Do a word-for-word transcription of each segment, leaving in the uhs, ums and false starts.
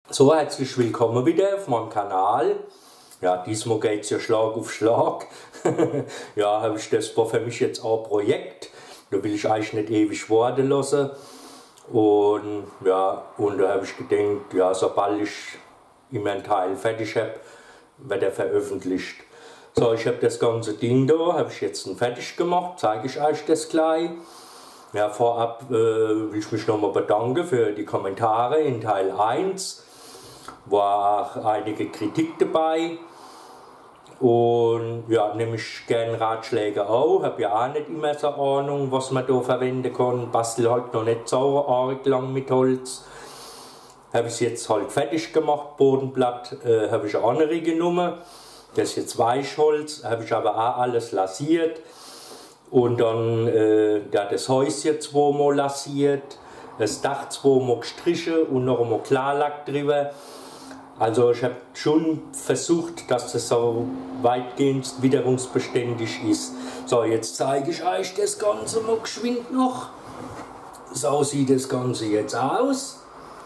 So, herzlich willkommen wieder auf meinem Kanal. Ja, diesmal geht es ja Schlag auf Schlag. Ja, habe ich das war für mich jetzt auch ein Projekt. Da will ich eigentlich nicht ewig warten lassen. Und ja, und da habe ich gedacht, ja, sobald ich immer einen Teil fertig habe, wird er veröffentlicht. So, ich habe das ganze Ding da, habe ich jetzt fertig gemacht, zeige ich euch das gleich. Ja, vorab äh, will ich mich nochmal bedanken für die Kommentare in Teil eins. War auch einige Kritik dabei und ja, nehme ich gerne Ratschläge auch, habe ja auch nicht immer so Ahnung, was man da verwenden kann, bastel halt noch nicht so arg lang mit Holz. Habe ich es jetzt halt fertig gemacht, Bodenblatt äh, habe ich eine andere genommen, das ist jetzt Weichholz, habe ich aber auch alles lasiert und dann äh, ja, das Häuschen zweimal lasiert, das Dach zweimal gestrichen und noch einmal Klarlack drüber. Also ich habe schon versucht, dass das so weitgehend witterungsbeständig ist. So, jetzt zeige ich euch das Ganze mal geschwind noch. So sieht das Ganze jetzt aus.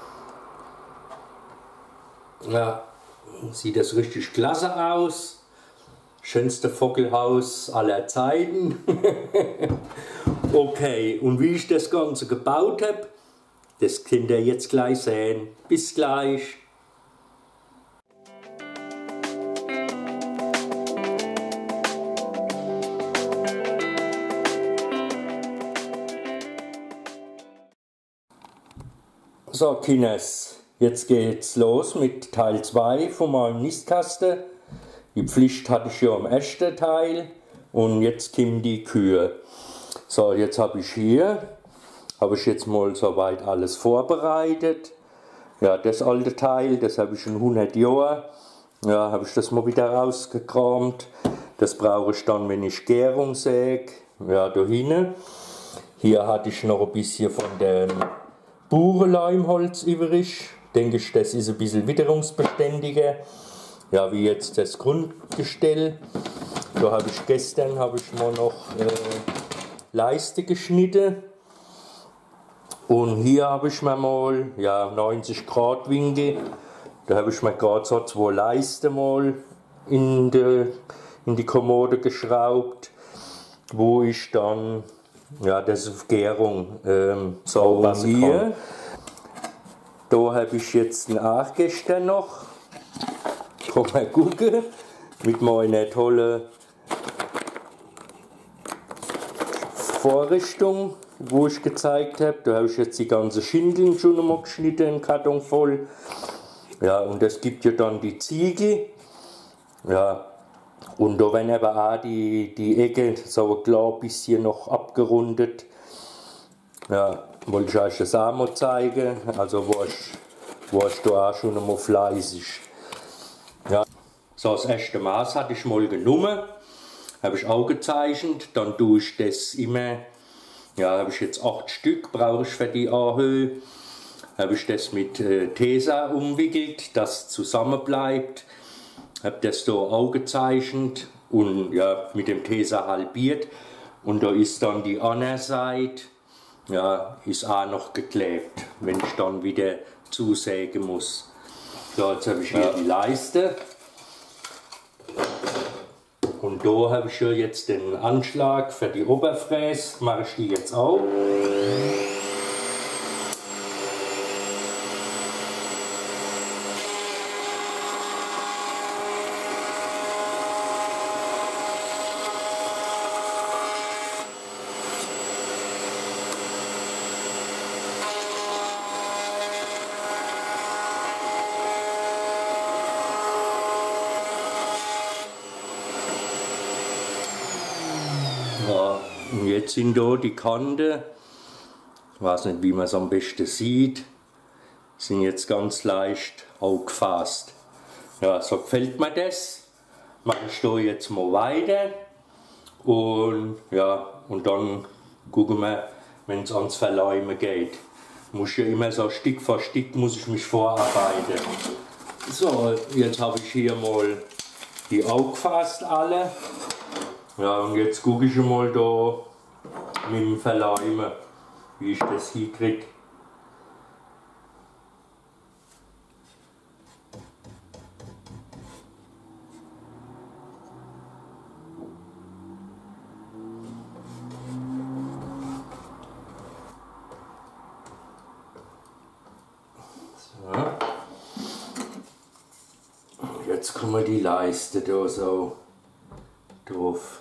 Ja, sieht das richtig klasse aus. Schönste Vogelhaus aller Zeiten. Okay, und wie ich das Ganze gebaut habe, das könnt ihr jetzt gleich sehen. Bis gleich. So, Kinders, jetzt geht's los mit Teil zwei von meinem Nistkasten. Die Pflicht hatte ich ja im ersten Teil und jetzt kommen die Kühe. So, jetzt habe ich hier, habe ich jetzt mal soweit alles vorbereitet. Ja, das alte Teil, das habe ich schon hundert Jahre. Ja, habe ich das mal wieder rausgekramt. Das brauche ich dann, wenn ich Gärung säge. Ja, da hinten. Hier hatte ich noch ein bisschen von dem Burenleimholz übrig. Denke ich, das ist ein bisschen witterungsbeständiger. Ja, wie jetzt das Grundgestell. Da habe ich gestern habe ich mal noch äh, Leiste geschnitten. Und hier habe ich mir mal ja, neunzig Grad Winkel. Da habe ich mir gerade so zwei Leisten mal in die, in die Kommode geschraubt, wo ich dann ja, das auf Gärung ähm, so lassen kann. Da habe ich jetzt einen Nachgester noch. Komm mal gucken. Mit meiner tollen Vorrichtung, wo ich gezeigt habe. Da habe ich jetzt die ganze Schindeln schon einmal geschnitten, einen Karton voll. Ja, und das gibt ja dann die Ziegel. Ja. Und da werden aber auch die, die Ecke so ein klar bisschen noch abgerundet. Ja, wollte ich euch das auch mal zeigen. Also war ich, war ich da auch schon einmal fleißig. Ja. So, das erste Maß hatte ich mal genommen. Habe ich auch gezeichnet. Dann tue ich das immer, ja, habe ich jetzt acht Stück, brauche ich für die Anhöhe. Habe ich das mit äh, Tesa umwickelt, dass es zusammen bleibt. Habe das da auch gezeichnet und ja, mit dem Tesa halbiert. Und da ist dann die andere Seite, ja, ist auch noch geklebt, wenn ich dann wieder zusägen muss. So, jetzt habe ich hier ja die Leiste. Und da habe ich ja jetzt den Anschlag für die Oberfräse, mache ich die jetzt auch. Ja, und jetzt sind da die Kanten, ich weiß nicht, wie man es am besten sieht, sind jetzt ganz leicht aufgefasst. Ja, so gefällt mir das. Mache ich da jetzt mal weiter und ja, und dann gucken wir, wenn es ans Verleimen geht. Muss ja immer so Stück für Stück muss ich mich vorarbeiten. So, jetzt habe ich hier mal die aufgefasst alle. Ja, und jetzt gucke ich mal da mit dem Verleimen, wie ich das hinkriege. jetzt kommen die Leiste da so drauf.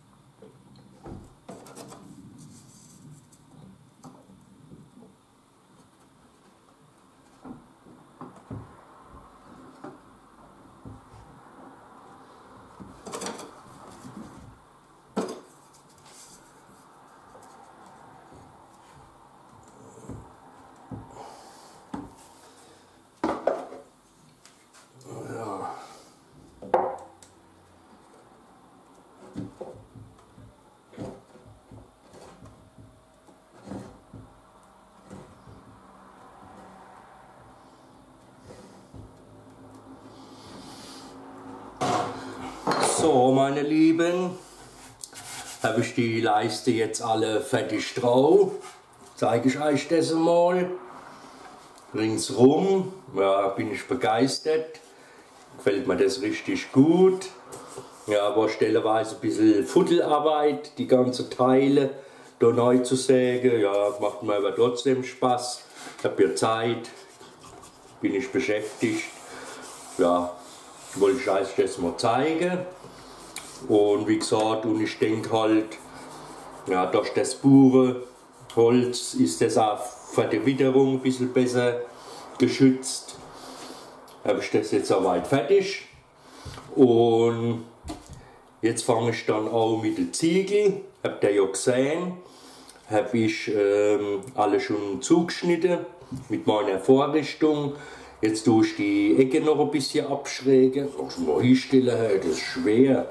So, meine Lieben, habe ich die Leiste jetzt alle fertig drauf. Zeige ich euch das mal. Ringsrum, ja, bin ich begeistert. Gefällt mir das richtig gut. Ja, war stellenweise ein bisschen Fuddelarbeit, die ganzen Teile da neu zu sägen. Ja, macht mir aber trotzdem Spaß. Ich habe ja Zeit, bin ich beschäftigt. Ja, wollte ich euch das mal zeigen. Und wie gesagt, und ich denke halt, ja, durch das Buchenholz ist das auch für die Witterung ein bisschen besser geschützt. Habe ich das jetzt soweit fertig. Und jetzt fange ich dann auch mit den Ziegel. Habt ihr ja gesehen, habe ich ähm, alle schon zugeschnitten mit meiner Vorrichtung. Jetzt tue ich die Ecke noch ein bisschen abschrägen. Ach, mal hinstellen, das ist schwer.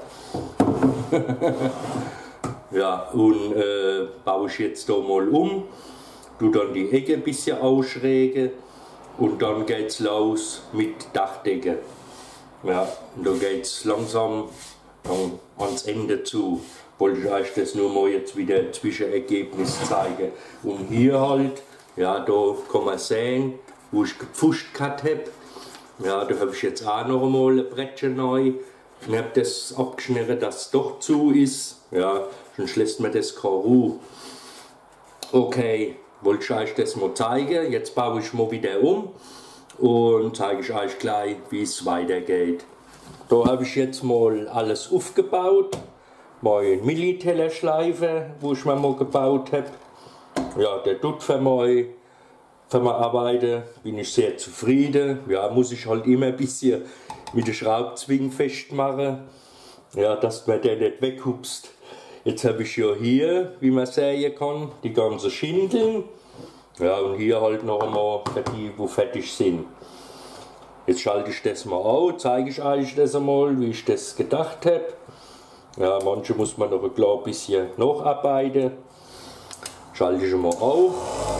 Ja, und äh, baue ich jetzt da mal um, tue dann die Ecke ein bisschen ausschrägen und dann geht's los mit Dachdecke. Ja, und dann geht's langsam dann ans Ende zu. Wollte ich euch das nur mal jetzt wieder Zwischenergebnis zeigen. Und hier halt, ja, da kann man sehen, wo ich gepfuscht gehabt habe. Ja, da habe ich jetzt auch noch einmal ein Brettchen neu. Ich habe das abgeschnitten, dass es doch zu ist. Ja, sonst lässt mir das keine Ruhe. Okay, wollte ich euch das mal zeigen. Jetzt baue ich mal wieder um und zeige ich euch gleich, wie es weitergeht. Da habe ich jetzt mal alles aufgebaut. Mein Millitellerschleifer, wo ich mir mal gebaut habe. Ja, der tut für mich, für meine Arbeiten bin ich sehr zufrieden. Ja, muss ich halt immer ein bisschen mit den Schraubzwingen festmachen, ja, dass man den nicht weghupst. Jetzt habe ich ja hier, wie man sehen kann, die ganzen Schindeln. Ja, und hier halt noch einmal für die, die fertig sind. Jetzt schalte ich das mal auf, zeige ich euch das einmal, wie ich das gedacht habe. Ja, manche muss man noch ein klein bisschen nacharbeiten. Schalte ich mal auf.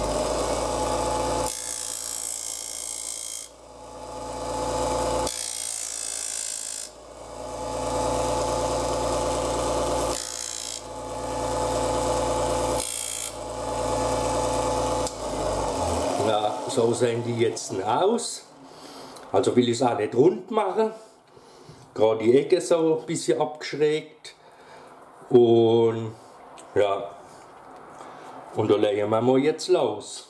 Ja, so sehen die jetzt aus. Also will ich es auch nicht rund machen. Gerade die Ecke so ein bisschen abgeschrägt. Und ja, und da legen wir mal jetzt los.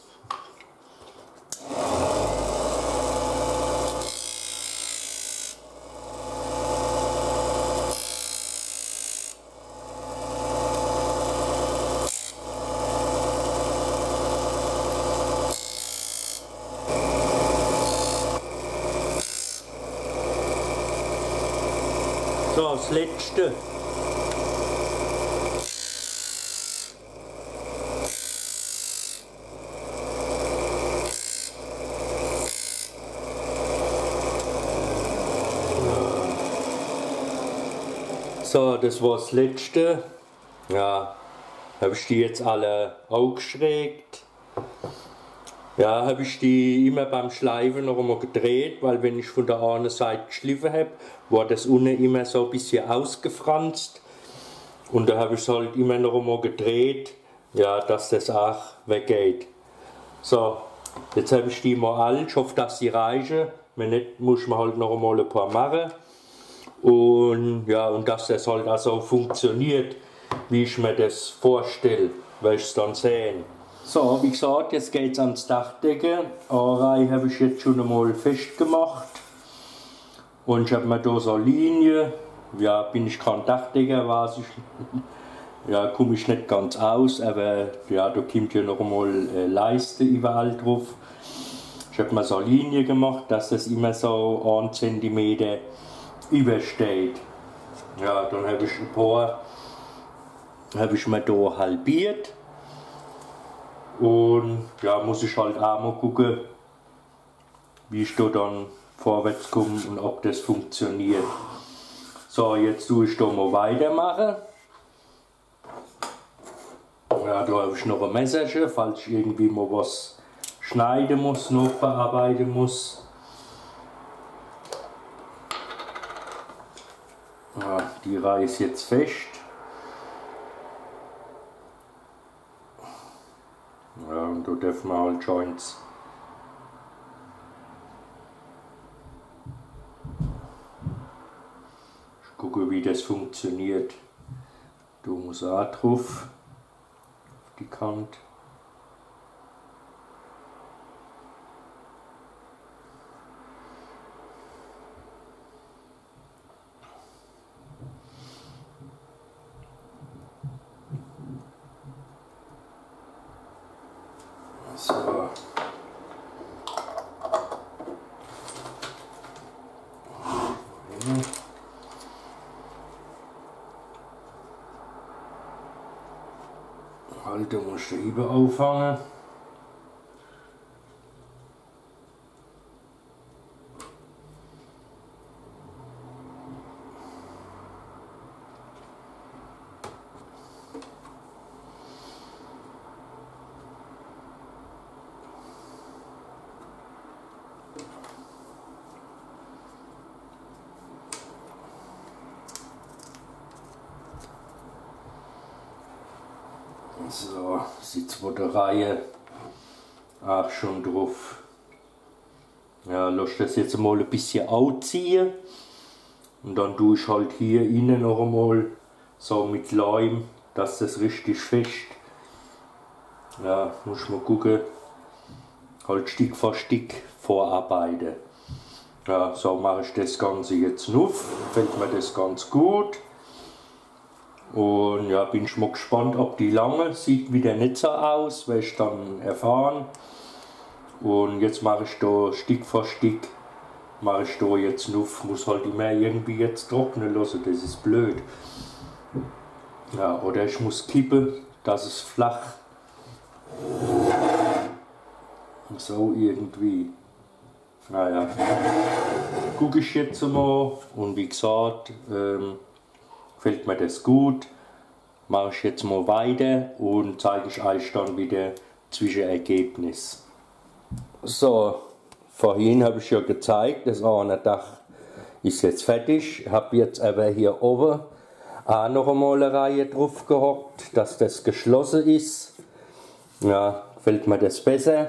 So, das letzte. So, das war das letzte. Ja, habe ich die jetzt alle aufgeschrägt. Ja, habe ich die immer beim Schleifen noch einmal gedreht, weil wenn ich von der einen Seite geschliffen habe, war das unten immer so ein bisschen ausgefranst. Und da habe ich es halt immer noch einmal gedreht, ja, dass das auch weggeht. So, jetzt habe ich die mal alle. Ich hoffe, dass sie reichen. Wenn nicht, muss man halt noch einmal ein paar machen. Und ja, und dass das halt auch so funktioniert, wie ich mir das vorstelle, werde ich es dann sehen. So, wie gesagt, jetzt geht es ans Dachdecke. Eine Reihe habe ich jetzt schon einmal festgemacht. Und ich habe mir da so eine Linie, ja, bin ich kein Dachdecker, weiß ich, ja, komme ich nicht ganz aus, aber ja, da kommt ja noch einmal eine Leiste überall drauf. Ich habe mir so eine Linie gemacht, dass das immer so einen Zentimeter übersteht. Ja, dann habe ich ein paar, habe ich mir da halbiert. Und ja, muss ich halt auch mal gucken, wie ich da dann vorwärts komme und ob das funktioniert. So, jetzt tue ich da mal weitermachen. Ja, da habe ich noch ein Messerchen, falls ich irgendwie mal was schneiden muss, noch bearbeiten muss. Ja, die Reihe ist jetzt fest. Ja, und da dürfen wir halt Joints. Ich gucke, wie das funktioniert. Da muss auch drauf, auf die Kante. So. Halt, da musst du eben auffangen. So, die zweite Reihe auch schon drauf. Ja, lass das jetzt mal ein bisschen ausziehen und dann tue ich halt hier innen noch einmal so mit Leim, dass das richtig fest. Ja, muss man gucken, halt Stück für Stück vorarbeiten. Ja, so mache ich das Ganze jetzt noch. Fällt mir das ganz gut. Und ja, bin ich mal gespannt, ob die lange, sieht wieder nicht so aus, werde ich dann erfahren. Und jetzt mache ich da Stück für Stück, mache ich da jetzt Nuff, muss halt immer irgendwie jetzt trocknen lassen, das ist blöd. Ja, oder ich muss kippen, dass es flach. So irgendwie. Naja, gucke ich jetzt mal und wie gesagt, ähm, gefällt mir das gut, mache ich jetzt mal weiter und zeige ich euch dann wieder Zwischenergebnis. So, vorhin habe ich ja gezeigt, das eine Dach ist jetzt fertig, habe jetzt aber hier oben auch noch einmal eine Reihe drauf gehockt, dass das geschlossen ist. Ja, gefällt mir das besser.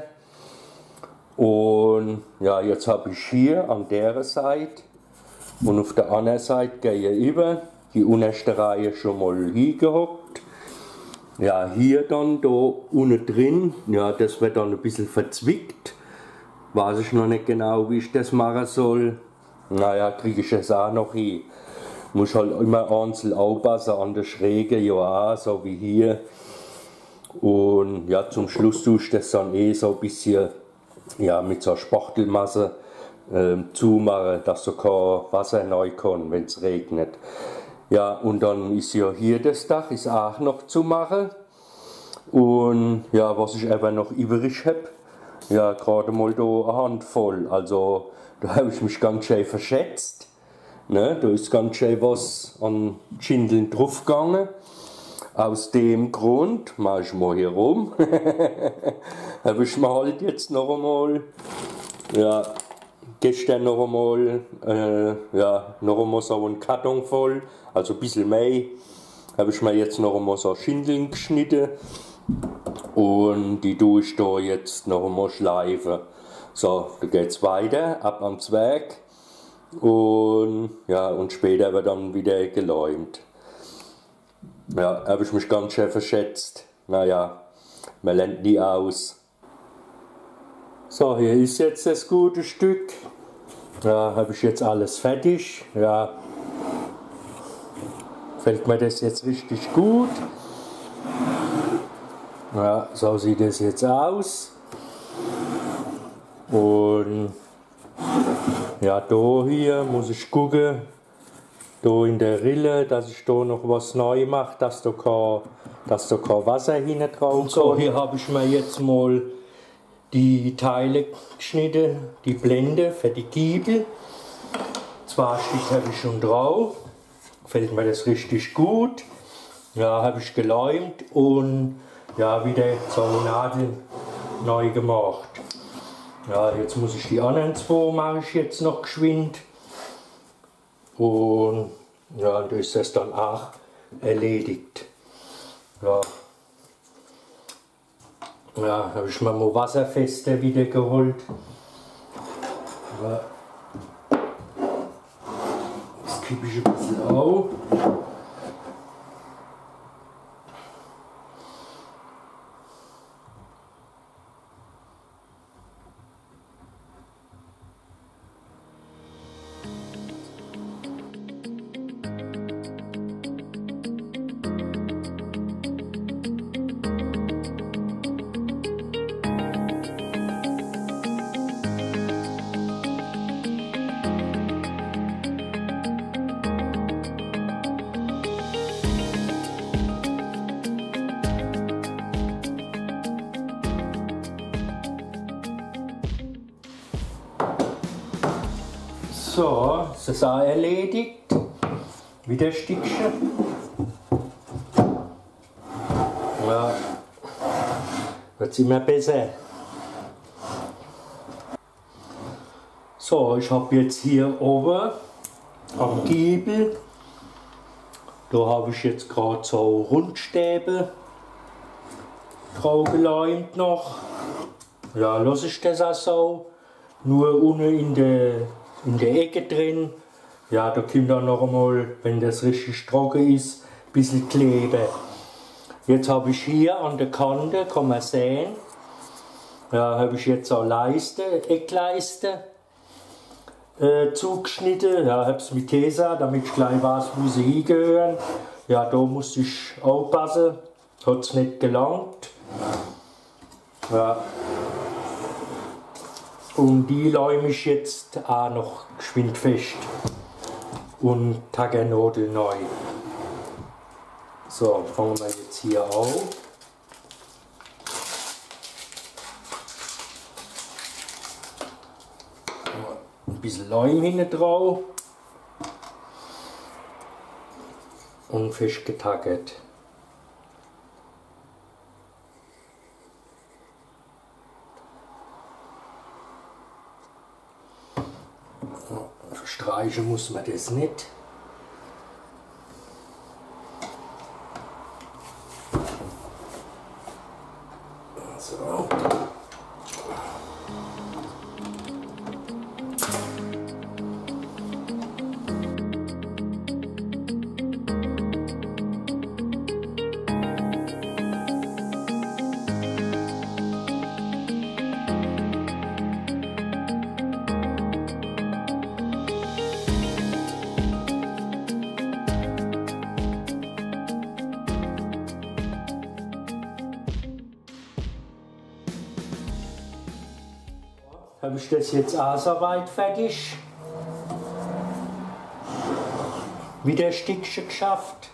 Und ja, jetzt habe ich hier an der Seite und auf der anderen Seite gehe ich über. Die unterste Reihe schon mal hingehockt. Ja, hier dann, da unten drin, ja, das wird dann ein bisschen verzwickt. Weiß ich noch nicht genau, wie ich das machen soll. Naja, kriege ich es auch noch hin. Muss halt immer einzeln aufpassen an der Schräge, ja auch, so wie hier. Und ja, zum Schluss tue ich das dann eh so ein bisschen ja, mit so Spachtelmasse äh, zumachen, dass so kein Wasser neu kann, wenn es regnet. Ja, und dann ist ja hier das Dach, ist auch noch zu machen. Und ja, was ich aber noch übrig habe, ja, gerade mal da eine Handvoll. Also, da habe ich mich ganz schön verschätzt. Ne, da ist ganz schön was an Schindeln draufgegangen. Aus dem Grund, mache ich mal hier rum, habe ich mir halt jetzt noch einmal, ja, gestern noch einmal, äh, ja, noch einmal so einen Karton voll, also ein bisschen mehr, habe ich mir jetzt noch einmal so Schindeln geschnitten und die tue ich da jetzt noch einmal schleifen. So, da geht es weiter, ab am Zwerg und, ja, und später wird dann wieder geläumt. Ja, habe ich mich ganz schön verschätzt. Naja, man lernt nie aus. So, hier ist jetzt das gute Stück. Ja, habe ich jetzt alles fertig. Ja, gefällt mir das jetzt richtig gut. Ja, so sieht es jetzt aus. Und ja, da hier muss ich gucken, da in der Rille, dass ich da noch was neu mache, dass da kein, dass da kein Wasser hinten drauf kommt. So, hier habe ich mir jetzt mal die Teile geschnitten, die Blende für die Giebel. Zwei Stück habe ich schon drauf, gefällt mir das richtig gut. Ja, habe ich geläumt und ja, wieder so Nadeln neu gemacht. Ja, jetzt muss ich die anderen zwei, mache ich jetzt noch geschwind. Und ja, da ist das dann auch erledigt. Ja, ja habe ich mir mal wasserfester wieder geholt. Ja. Das kippe ich ein bisschen auf. So, das ist auch erledigt. Wieder ein Stückchen. Ja, wird immer besser. So, ich habe jetzt hier oben am Giebel, da habe ich jetzt gerade so Rundstäbe drauf geläumt noch. Ja, lasse ich das auch so. Nur unten in der in der Ecke drin, ja, da kommt dann noch einmal, wenn das richtig trocken ist, ein bisschen Klebe. Jetzt habe ich hier an der Kante, kann man sehen, ja, habe ich jetzt auch Leiste, Eckleiste äh, zugeschnitten, ja, habe es mit Tesa, damit ich gleich weiß, wo sie hingehören. Ja, da musste ich aufpassen, hat es nicht gelangt. Ja. Und die läume ich jetzt auch noch geschwind fest und Taggernadel neu. So, fangen wir jetzt hier an. Ein bisschen Leim hinten drauf und fest getaggert. Verstreichen muss man das nicht. So. Habe ich das jetzt auch soweit fertig. Wieder ein Stückchen geschafft.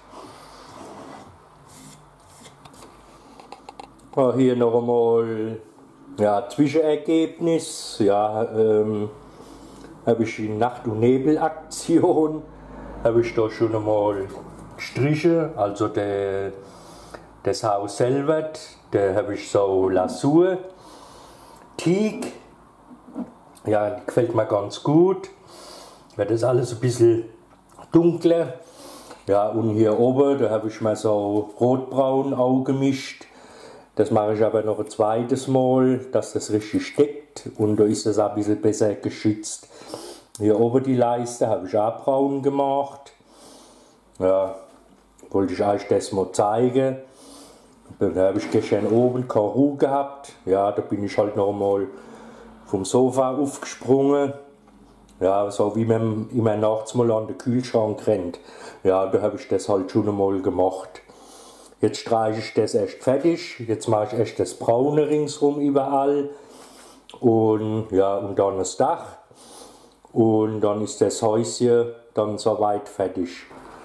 Ja, hier noch einmal ja, Zwischenergebnis. Ja, ähm, habe ich die Nacht- und Nebelaktion. Habe ich da schon einmal gestrichen. Also der, das Haus selber, da habe ich so Lasur, Teak. Ja, die gefällt mir ganz gut. Wird das alles ein bisschen dunkler. Ja, und hier oben, da habe ich mal so rotbraun auch gemischt. Das mache ich aber noch ein zweites Mal, dass das richtig steckt. Und da ist das auch ein bisschen besser geschützt. Hier oben die Leiste habe ich auch braun gemacht. Ja, wollte ich euch das mal zeigen. Dann habe ich gestern oben keine Ruhe gehabt. Ja, da bin ich halt noch mal vom Sofa aufgesprungen. Ja, so wie man immer nachts mal an den Kühlschrank rennt. Ja, da habe ich das halt schon einmal gemacht. Jetzt streiche ich das erst fertig. Jetzt mache ich erst das Braune ringsrum überall. Und ja, und dann das Dach. Und dann ist das Häuschen dann soweit fertig.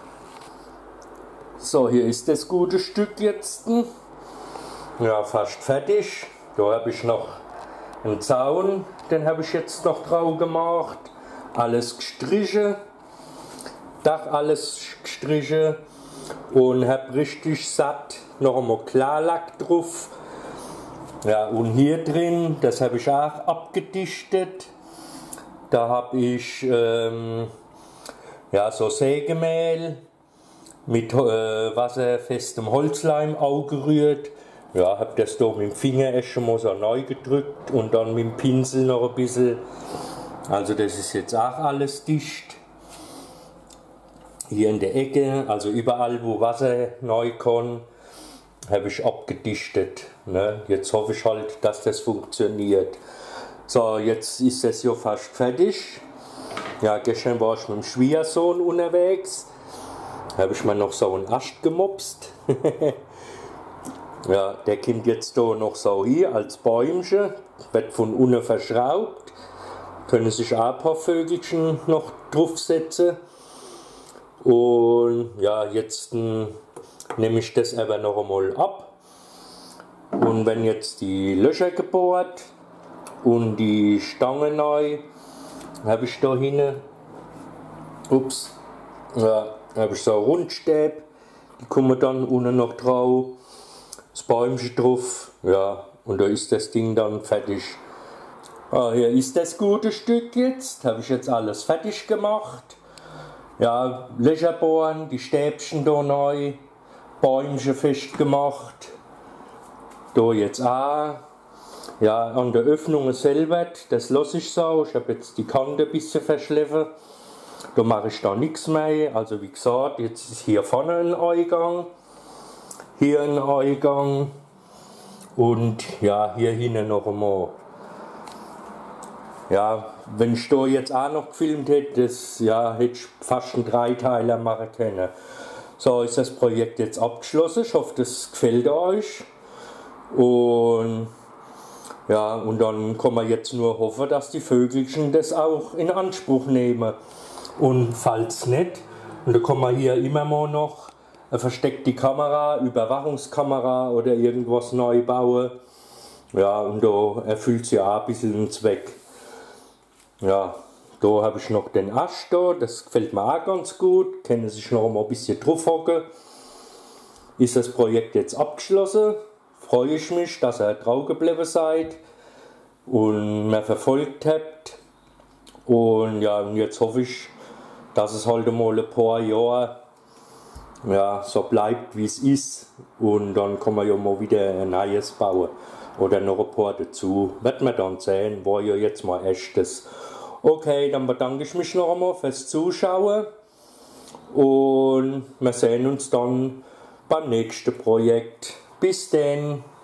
So, hier ist das gute Stück jetzt. Ja, fast fertig. Da habe ich noch einen Zaun, den habe ich jetzt noch drauf gemacht. Alles gestrichen. Dach alles gestrichen. Und habe richtig satt noch einmal Klarlack drauf. Ja, und hier drin, das habe ich auch abgedichtet. Da habe ich ähm, ja, so Sägemehl mit äh, wasserfestem Holzleim aufgerührt. Ja, habe das da mit dem Finger erst schon mal so neu gedrückt und dann mit dem Pinsel noch ein bisschen. Also das ist jetzt auch alles dicht. Hier in der Ecke, also überall wo Wasser neu kann, habe ich abgedichtet. Ne? Jetzt hoffe ich halt, dass das funktioniert. So, jetzt ist das ja fast fertig. Ja, gestern war ich mit dem Schwiegersohn unterwegs. Habe ich mir noch so einen Ast gemopst. Ja, der kommt jetzt da noch so hier als Bäumchen, wird von unten verschraubt. Können sich auch ein paar Vögelchen noch draufsetzen. Und ja, jetzt hm, nehme ich das aber noch einmal ab. Und wenn jetzt die Löcher gebohrt und die Stange neu, habe ich da hinten, ups, ja, habe ich so Rundstäbe, die kommen dann unten noch drauf. Das Bäumchen drauf, ja, und da ist das Ding dann fertig. Ah, hier ist das gute Stück jetzt, habe ich jetzt alles fertig gemacht. Ja, Löcher bohren, die Stäbchen da neu, Bäumchen festgemacht. Da jetzt auch. Ja, an der Öffnung selber, das lasse ich so, ich habe jetzt die Kante ein bisschen verschliffen. Da mache ich da nichts mehr, also wie gesagt, jetzt ist hier vorne ein Eingang. Hier ein Eingang und ja, hier hinten noch einmal. Ja, wenn ich da jetzt auch noch gefilmt hätte, das, ja, hätte ich fast einen Dreiteiler machen können. So ist das Projekt jetzt abgeschlossen. Ich hoffe, das gefällt euch. Und ja, und dann kann man jetzt nur hoffen, dass die Vögelchen das auch in Anspruch nehmen. Und falls nicht, und da kann man hier immer mal noch eine versteckte Kamera, Überwachungskamera oder irgendwas neu bauen. Ja, und da erfüllt sie auch ein bisschen den Zweck. Ja, da habe ich noch den Ast da, das gefällt mir auch ganz gut. Können sich noch mal ein bisschen drauf hocken. Ist das Projekt jetzt abgeschlossen. Freue ich mich, dass ihr drauf geblieben seid und mir verfolgt habt. Und ja, und jetzt hoffe ich, dass es halt mal ein paar Jahre ja, so bleibt wie es ist und dann kann man ja mal wieder ein neues bauen oder noch ein paar dazu, wird man dann sehen, war ja jetzt mal echtes. Okay, dann bedanke ich mich noch einmal fürs Zuschauen und wir sehen uns dann beim nächsten Projekt. Bis denn!